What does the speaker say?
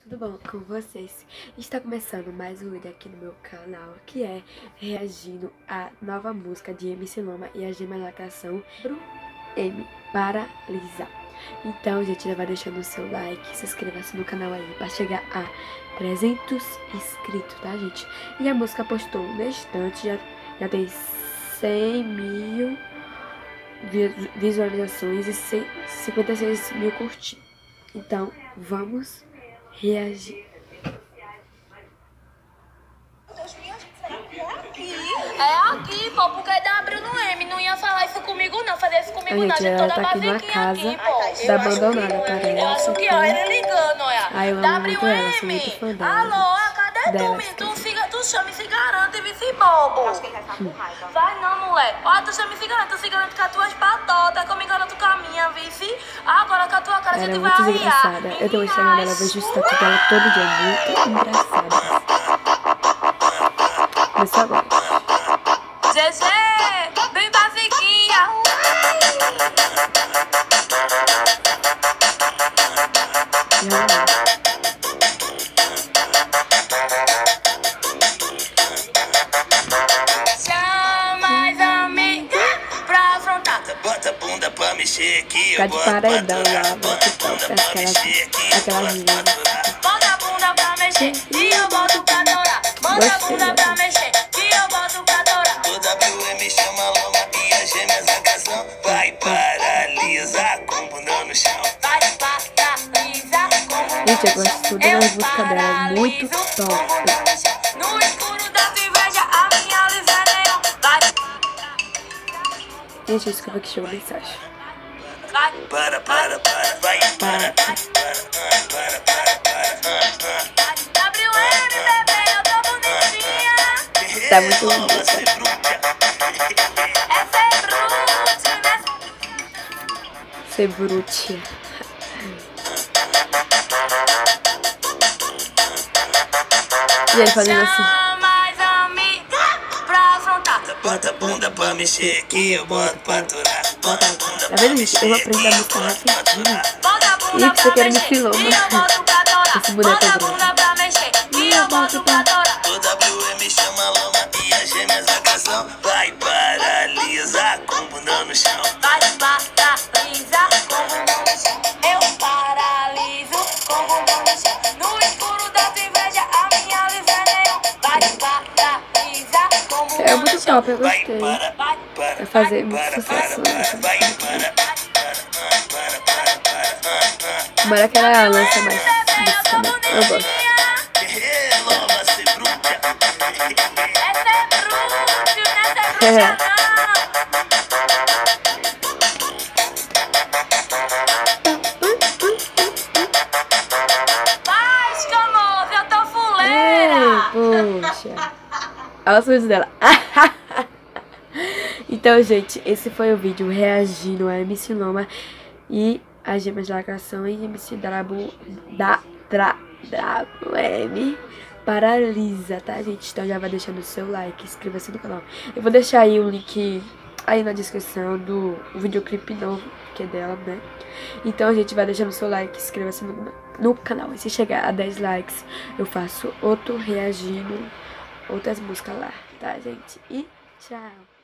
Tudo bom com vocês? Está começando mais um vídeo aqui no meu canal, que é reagindo à nova música de MC Loma e a Gema Lacração pro M Paralisa. Então, gente, já vai deixando o seu like, se inscreva-se no canal aí para chegar a 300 inscritos, tá, gente? E a música postou no instante, já tem 100 mil visualizações e 56 mil curtidas. Então, vamos reagir. É aqui, pô, porque W no M não ia falar isso comigo não, fazer isso comigo não, Gente, gente, ela toda tá aqui numa casa aqui, pô. da abandonada, parece. Eu acho que, ó, ele ligando, olha. Ai, eu amo muito ela, sou muito fã dela. Alô, cadê tu, menino? Tu chama e se garante, vice bobo. Vai não, moleque. Ó, tu chama e se garante com as tuas patotas, que eu me garanto com a minha, vice. Agora com a tua cara a gente vai muito arriar. engraçada. Eu tenho o Instagram dela, vejo o status dela todo dia, muito engraçada. Começou agora. GG, bem basiquinha. Chama as amigas pra afrontar. Bota a bunda pra mexer aqui. Ficar de paredão lá, bota aquelas linhas. Bota a bunda pra mexer e eu boto pra adorar. Bota a bunda pra mexer e eu boto pra adorar. O WM chama a Loma e as gêmeas a canção. Vai paralisa com bunda no chão. Vai paralisa com bunda. Gente, eu gosto tudo das músicas dela, muito top. No escuro da tua inveja, a minha luz é neon. Vai. Gente, desculpa que chegou a mensagem. Vai. Para, vai, para. WM, bebê, eu tô bonitinha. Tá muito lindo. Essa é brute, né? Ser brutia. E aí, fazendo assim. Chama as amigas pra afrontar. Bota a bunda pra mexer aqui, eu boto pra aturar. Bota a bunda Tá vendo, gente? Eu vou aprender a música rapidinho. Bota a bunda Ih, você pra quer me mexer filmar? e eu boto pra adorar. Esse boneco Bota é a grande. bunda pra mexer e eu boto pra adorar. O WM chama a Loma e as gêmeas a canção. Vai paralisa com bunda no chão. Vai paralisa com bunda no chão. Eu paraliso com bunda no chão. No escuro da tua inveja, a minha luz é neon. Vai paralisa com bunda É no muito chão. top, eu gostei. Vai fazer muito sucesso. Vai, Tomara que ela lança mais música também. Eu gosto. Loma, cê bruta. Essa é bruxa, nessa é bruxa não. Vai, escamoso, eu tô fuleira. Poxa. Olha os vídeos dela. Então, gente, esse foi o vídeo reagindo a MC Loma e as Gemas da Lacração e MC WM Paralisa, tá, gente? Então já vai deixando o seu like, inscreva-se no canal. Eu vou deixar aí o link aí na descrição do videoclipe novo, que é dela, né? Então, gente, vai deixando o seu like, inscreva-se no canal. E se chegar a 10 likes, eu faço outro reagindo outras músicas lá, tá, gente? E tchau!